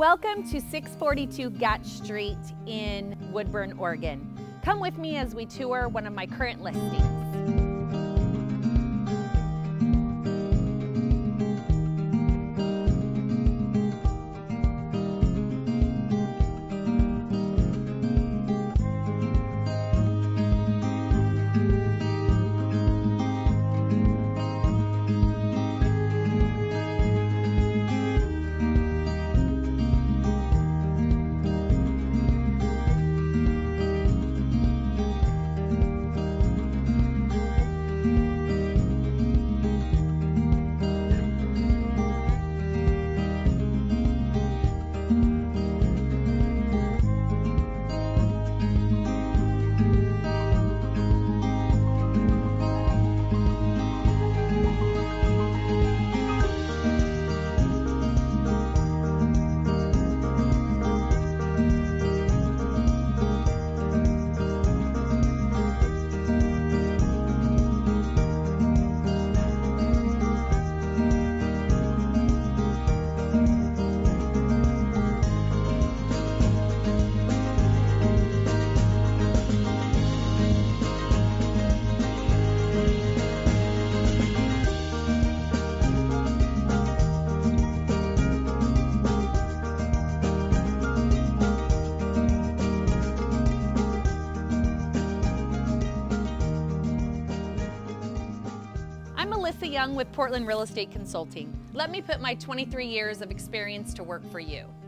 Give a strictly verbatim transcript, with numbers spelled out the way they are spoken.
Welcome to six forty-two Gatch Street in Woodburn, Oregon. Come with me as we tour one of my current listings. I'm Melissa Young with Portland Real Estate Consulting. Let me put my twenty-three years of experience to work for you.